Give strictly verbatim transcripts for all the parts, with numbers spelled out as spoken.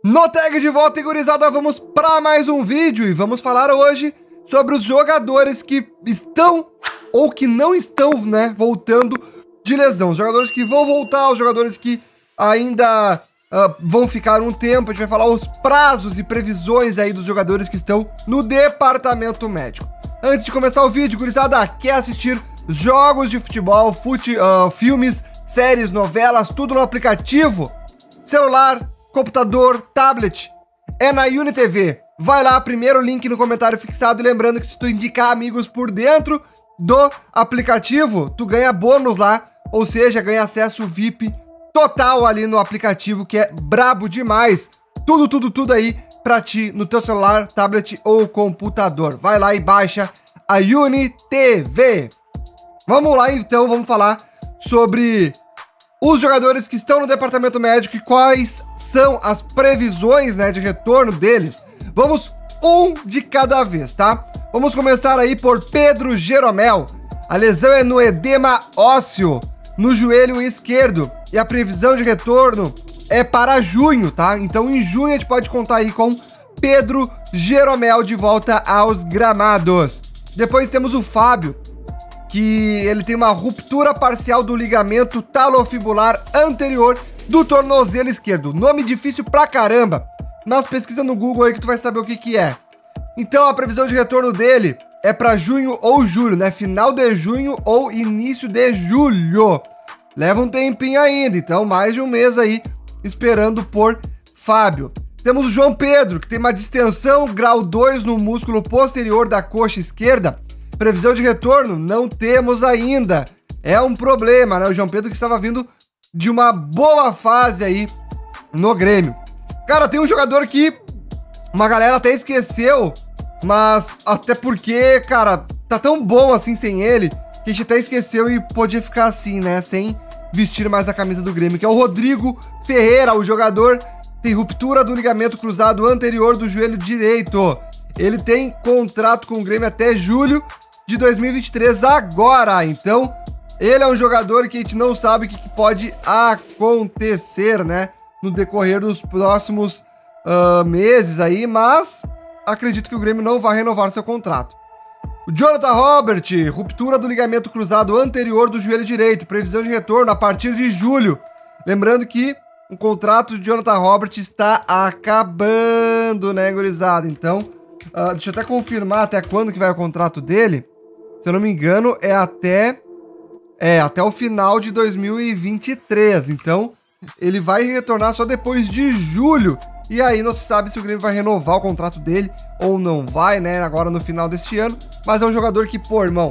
No tag de volta, gurizada, vamos para mais um vídeo e vamos falar hoje sobre os jogadores que estão ou que não estão, né, voltando de lesão. Os jogadores que vão voltar, os jogadores que ainda uh, vão ficar um tempo. A gente vai falar os prazos e previsões aí dos jogadores que estão no departamento médico. Antes de começar o vídeo, gurizada, quer assistir jogos de futebol, fute, uh, filmes, séries, novelas, tudo no aplicativo? Celular, computador, tablet, é na UniTV. Vai lá, primeiro link no comentário fixado. E lembrando que se tu indicar amigos por dentro do aplicativo, tu ganha bônus lá, ou seja, ganha acesso V I P total ali no aplicativo, que é brabo demais. Tudo, tudo, tudo aí pra ti no teu celular, tablet ou computador. Vai lá e baixa a UniTV. Vamos lá então, vamos falar sobre os jogadores que estão no departamento médico e quais são as previsões, né, de retorno deles. Vamos um de cada vez, tá? Vamos começar aí por Pedro Jeromel. A lesão é no edema ósseo, no joelho esquerdo, e a previsão de retorno é para junho, tá? Então em junho a gente pode contar aí com Pedro Jeromel de volta aos gramados. Depois temos o Fábio, que ele tem uma ruptura parcial do ligamento talofibular anterior do tornozelo esquerdo. Nome difícil pra caramba, mas pesquisa no Google aí que tu vai saber o que que é. Então a previsão de retorno dele é pra junho ou julho, né? Final de junho ou início de julho. Leva um tempinho ainda, então mais de um mês aí esperando por Fábio. Temos o João Pedro, que tem uma distensão grau dois no músculo posterior da coxa esquerda. Previsão de retorno, não temos ainda. É um problema, né? O João Pedro que estava vindo de uma boa fase aí no Grêmio. Cara, tem um jogador que uma galera até esqueceu, mas até porque, cara, tá tão bom assim sem ele, que a gente até esqueceu e podia ficar assim, né? Sem vestir mais a camisa do Grêmio, que é o Rodrigo Ferreira. O jogador tem ruptura do ligamento cruzado anterior do joelho direito. Ele tem contrato com o Grêmio até julho de dois mil e vinte e três agora, então ele é um jogador que a gente não sabe o que, que pode acontecer, né, no decorrer dos próximos uh, meses aí, mas acredito que o Grêmio não vai renovar seu contrato. O Jonathan Robert, ruptura do ligamento cruzado anterior do joelho direito, previsão de retorno a partir de julho. Lembrando que o contrato de Jonathan Robert está acabando, né, gurizada? Então, uh, deixa eu até confirmar até quando que vai o contrato dele. Se eu não me engano, é até, é até o final de dois mil e vinte e três. Então, ele vai retornar só depois de julho. E aí não se sabe se o Grêmio vai renovar o contrato dele ou não vai, né? Agora no final deste ano. Mas é um jogador que, pô, irmão,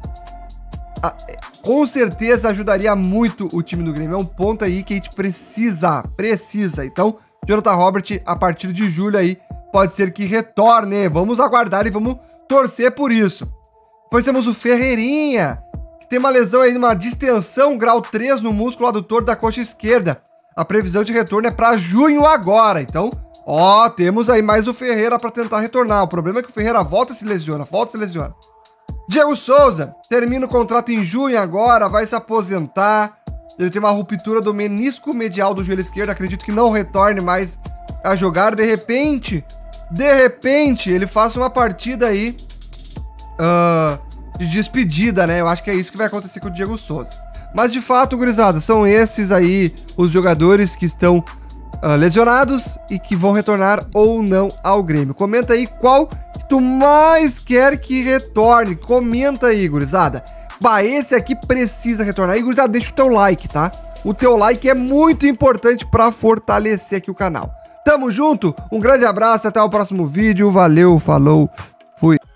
a, com certeza ajudaria muito o time do Grêmio. É um ponto aí que a gente precisa, precisa. Então, Jonathan Robert, a partir de julho aí, pode ser que retorne. Vamos aguardar e vamos torcer por isso. Depois temos o Ferreirinha, que tem uma lesão aí, uma distensão grau três no músculo adutor da coxa esquerda. A previsão de retorno é para junho agora. Então, ó, temos aí mais o Ferreira para tentar retornar. O problema é que o Ferreira volta e se lesiona, volta e se lesiona. Diego Souza, termina o contrato em junho agora, vai se aposentar. Ele tem uma ruptura do menisco medial do joelho esquerdo, acredito que não retorne mais a jogar. De repente, de repente, ele faça uma partida aí Uh, de despedida, né? Eu acho que é isso que vai acontecer com o Diego Souza. Mas de fato, gurizada, são esses aí os jogadores que estão uh, lesionados e que vão retornar ou não ao Grêmio. Comenta aí qual que tu mais quer que retorne. Comenta aí, gurizada. Bah, esse aqui precisa retornar. E, gurizada, deixa o teu like, tá? O teu like é muito importante para fortalecer aqui o canal. Tamo junto, um grande abraço, até o próximo vídeo. Valeu, falou, fui.